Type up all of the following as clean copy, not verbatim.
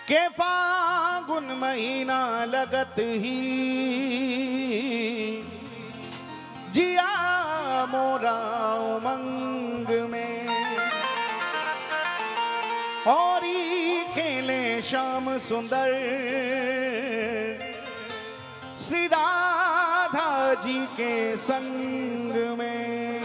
के फागुन महीना लगत ही जिया मोरा उमंग में और ही खेले श्याम सुंदर श्री राधा जी के संग में।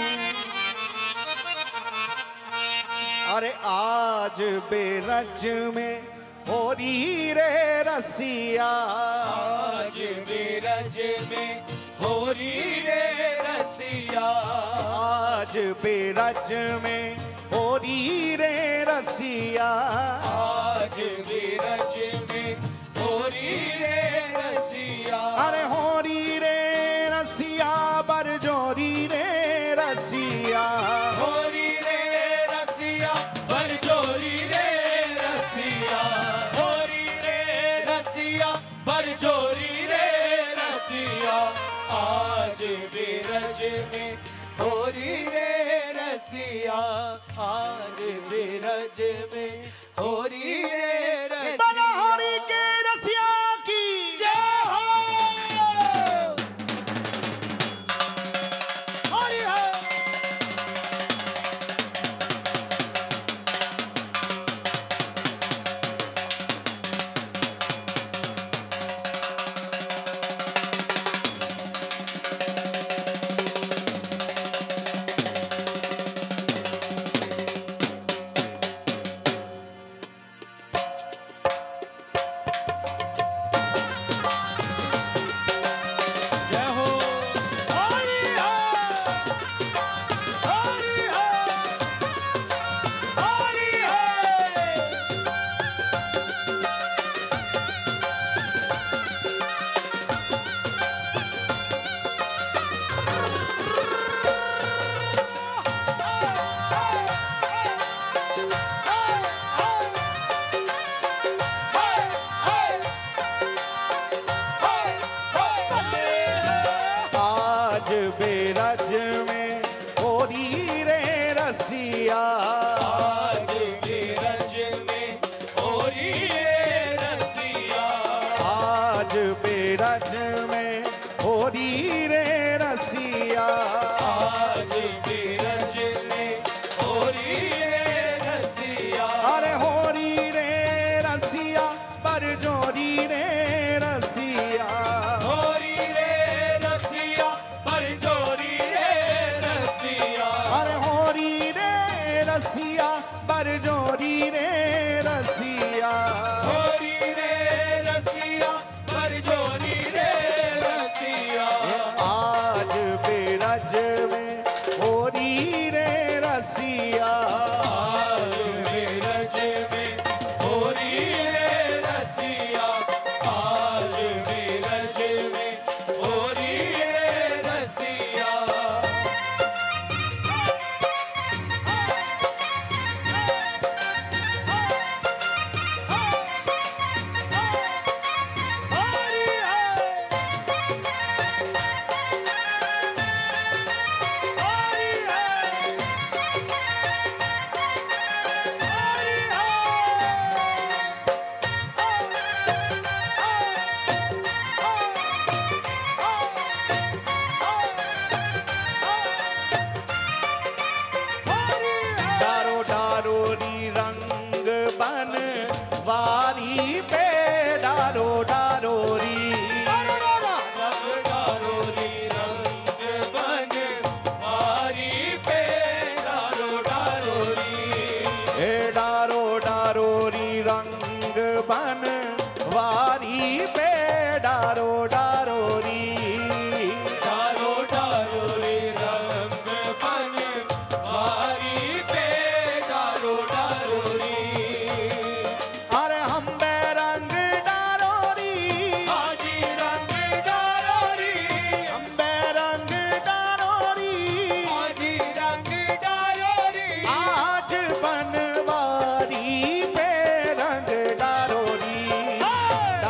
अरे आज बेरज में होरी रे रसिया, आज बेरज में होरी रे रसिया, आज बेरज में होरी रे रसिया, आज बेरज में होरी रे रसिया। अरे होरी रे रसिया बरजोरी रे रसिया, होरी रे रसिया बरजोरी रे रसिया, होरी रे रसिया बरजोरी रे रसिया। आज बेरज में होरी रे रसिया, आज बेरज में होरी रे रसिया। होरी के रसिया की जय हो। हरि हर। बेरज में होरी रे रसिया, आज बेरज में होरी रे रसिया, आज बेरज में होरी रे रसिया, आज बेरज में होरी रे रसिया। अरे होरी रे रसिया बरजोरी रे रसिया, होरी रे रसिया बरजोरी रे रसिया, अरे होरी रे रसिया बरजोरी रे रसिया, होरी रे रसिया बरजोरी रे रसिया। आज बेरज में होरी रे रसिया, आज बेरज में होरी रे रसिया, आज बेरज में होरी रे रसिया। डारो डारोरी रंग बन वारी पे डारो डारोरी, डारोरी रंग बन वारी पे डारो डारोरी, हे डारो डारोरी रंग बन वारी पे डारो डारोरी, डारो डारोरी रंग बन वारी पे डारो डारोरी। अरे हम बेरंग डारोरी, हाजी रंग डारोरी, हम बेरंग डारोरी, हाजी रंग डारोरी, आज बनवारी पे रंग डारोरी,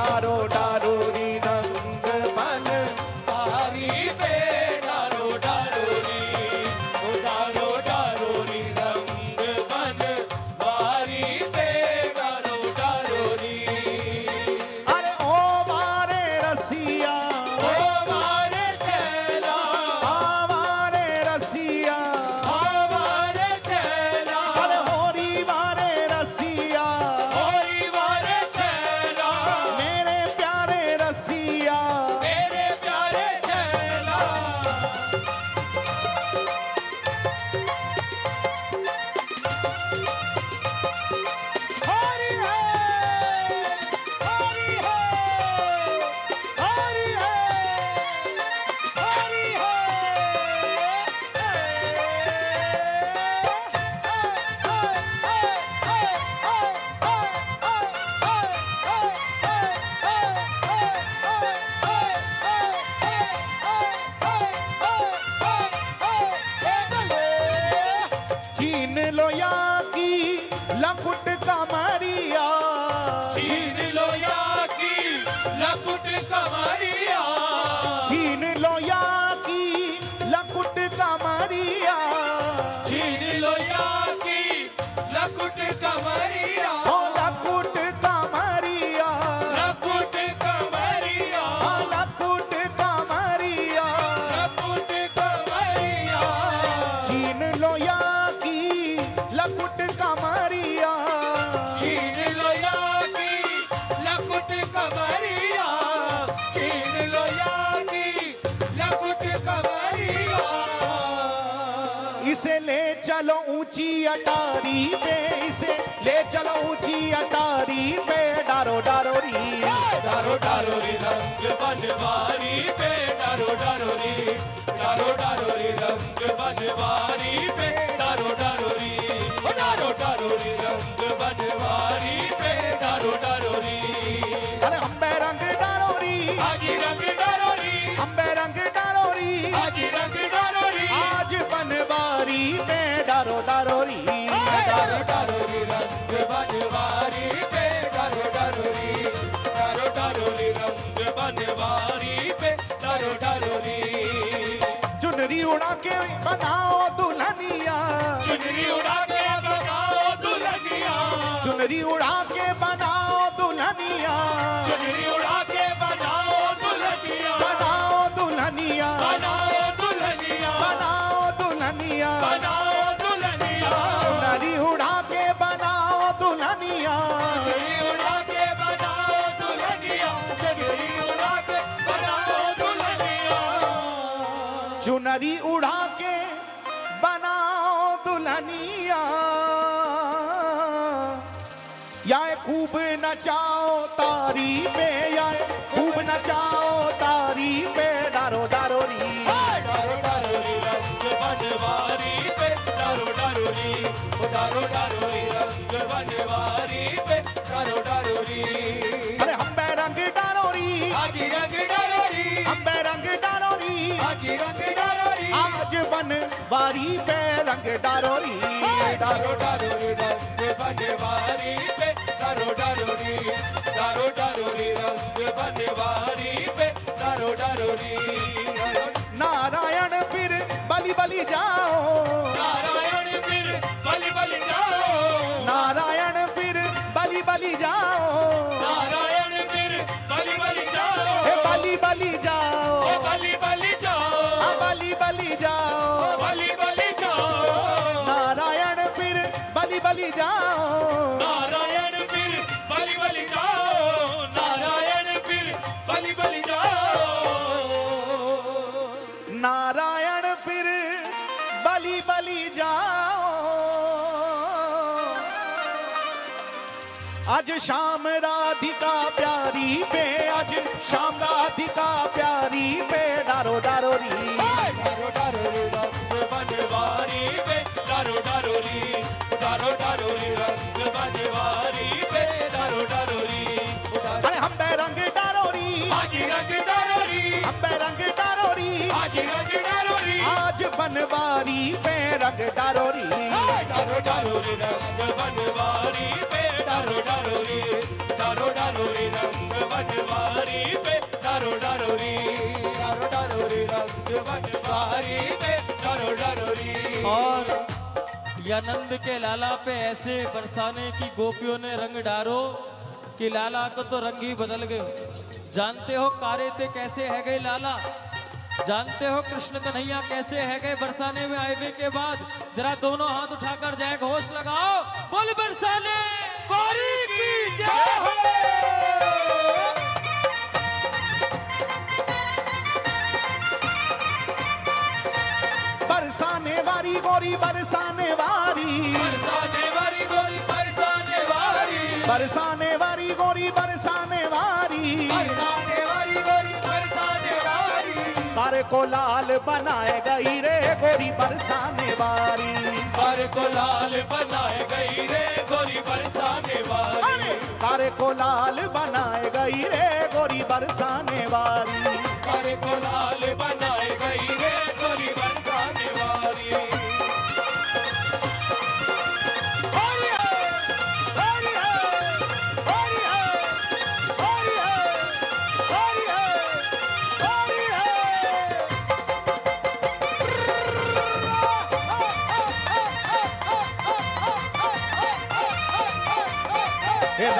छीन लो या की लकुट कमरिया, छीन लो या की लकुट कमरिया, छीन लो या की लकुट कमरिया, ओ लकुट कमरिया, लकुट कमरिया, लकुट कमरिया, लकुट कमरिया, छीन लो या की लकुट कमरिया, छीन लो या की लकुट कमरिया, छीन लो या की लकुट कमरिया। इसे ले चलो ऊंची अटारी पे, इसे ले चलो ऊंची अटारी पे, डारो डारो री, डारो डारो रे रंग बनवारी पे, डारो डारो रे, डारो डारो रे रंग बनवारी पे, डारो डारो रे, ओ डारो डारो रे रंग बनवारी पे, डारो डारो रे, अरे अम्बे रंग डारो री, आजी रंग डारो रे, अम्बे रंग डारो री, आजी रंग डारो रे, आज बनवारी पे, डारो डारो री, डारो डारो रे रंग बनवारी पे, डारो डारो रे, डारो डारो रे रंग बनवारी पे, डारो डारो रे। चुनरी उड़ा के बनाओ दुल्हनिया, चुनरी उड़ा के बनाओ दुल्हनिया, चुनरी उड़ा के बनाओ दुल्हनिया, चुनरी उड़ा के बनाओ दुल्हनिया, बनाओ दुल्हनिया, बनाओ दुल्हनिया, बनाओ दुल्हनिया, बनाओ दुल्हनिया, चुनरी उड़ा के बनाओ दुल्हनिया, चुनरी उड़ा के बनाओ दुल्हनिया, चुनरी उड़ा के बनाओ दुल्हनिया, चुनरी उड़ा के बनाओ दुल्हनिया, या खूब नचाओ तारी पे, या खूब नचाओ तारी पे, डारो डारो री, डारो डारो रे रंग बनवारी पे, डारो डारो रे, डारो डारो रे रंग बनवारी पे, डारो डारो रे, अरे हम्बे रंग डारो री, आजी रंग डारो रे, हम्बे रंग डारो री, आजी रंग डारो रे, आज बनवारी पे रंग डारो री, डारो डारो रे रंग बनवारी पे, डारो डारो रे, डारो डारो रे रंग बनवारी पे, डारो डारो रे, नारायण फिर बलि बलि जाओ, नारायण फिर बलि बलि जाओ, नारायण फिर बलि बलि जाओ, नारायण फिर बलि बलि जाओ, हे बलि बलि जाओ, ओ बलि बलि जाओ, बलि बलि जाओ, ओ बलि बलि जाओ, नारायण फिर बलि बलि जाओ, नारायण फिर बलि बलि जाओ, नारायण फिर बलि बलि जाओ, नारायण फिर बलि बलि जाओ, आज शाम राधिका प्यारी पे, आज शाम राधिका प्यारी पे, डारो डारो री, डारो डारो रे रंग बनवारी पे, डारो डारो रे, डारो डारो रे रंग बनवारी पे, डारो डारो रे, अरे हम्बे रंग डारो री, आजी रंग डारो रे, हम्बे रंग डारो री, आजी रंग डारो रे, आज बनवारी पे रंग डारो री, डारो डारो रे रंग बनवारी पे, डारो डारो रे, डारो डारो रे रंग बनवारी पे, डारो डारो रे, डारो डारो रे रंग बनवारी पे, डारो डारो रे। और यानंद के लाला पे ऐसे बरसाने की गोपियों ने रंग डारो कि लाला को तो रंग ही बदल गए। जानते हो कारे थे कैसे है गए लाला, जानते हो कृष्ण कन्हैया कैसे है गए बरसाने में आए के बाद। जरा दोनों हाथ उठाकर जय घोष लगाओ, बोल बरसाने वारी की जय हो। बरसाने वारी गोरी बरसाने वारी, बरसाने वाली गोरी बरसाने वाली, बरसाने वारी गोरी बरसाने वारी, बरसाने वाली गोरी बरसाने वाली, तारे को लाल बनाए गई रे गोरी बरसाने वारी, तारे को लाल बनाए गई रे गोरी बरसाने वाली, तारे को लाल बनाए गई रे गोरी बरसाने वारी, तारे को लाल बनाए गई रे गोरी बरसाने वाली। हरि हर, हरि हर, हरि हर।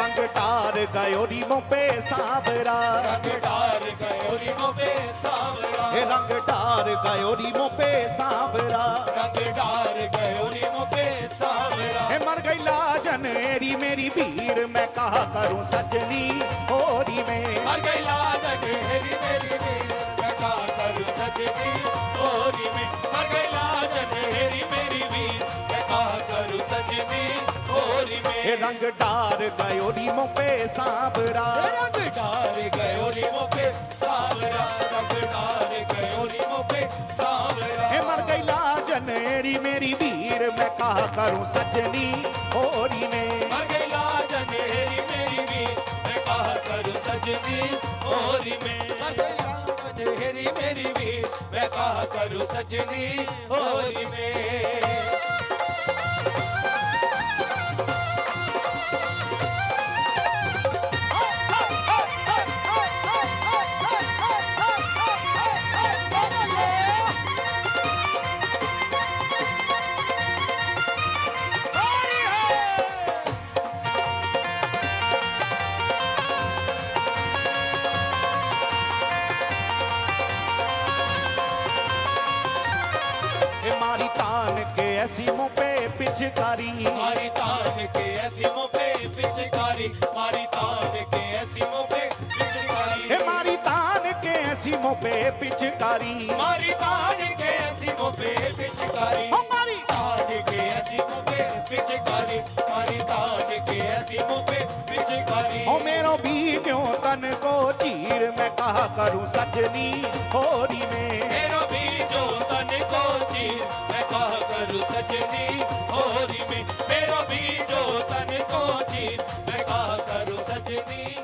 रंग डार गयो रीमों पे सांवरा, रंग डार गयो रीमों पे सांवरा, रंग डार गयो रीमों पे सांवरा, रंग डार गयो रीमों पे सांवरा। मर गई लाजन एरी मेरी वीर, मैं कहा करूं सजनी होरी में। मर गई लाजन एरी मेरी वीर, मैं कहा करूं सजनी होरी में। मर गई लाजन एरी मेरी वीर, मैं कहा करूं सजनी होरी में। रंग डार गयो रीमों पे सांवरा, रंग डार गयो रीमों पे सांवरा, रंग डार गयो रीमों पे सांवरा। मर गई लाजन एरी मेरी वीर, मैं कहा करूं सजनी होरी में। मर गई लाजन एरी मेरी वीर, मैं कहा करूं सजनी होरी में। मर गई लाजन एरी मेरी वीर, मैं कहा करूं सजनी होरी में। मारी तान के ऐसी मुंह पे पिचकारी, मारी तान के ऐसी मुंह पे पिचकारी, मारी तान के ऐसी मुंह पे पिचकारी। मारी तान के ऐसी मुंह पे पिचकारी, मारी तान के ऐसी मुंह पे पिचकारी, मारी तान के ऐसी मुंह पे पिचकारी, मारी तान के ऐसी मुंह पे पिचकारी। ओ मेरो भी क्यों तन को चीर, मैं कहा करूं सजनी होरी में। मेरो भी जो तन को चीर, मैं कहा करूं सजनी होरी में। मेरो भी जो तन को चीर, मैं कहा करूं सजनी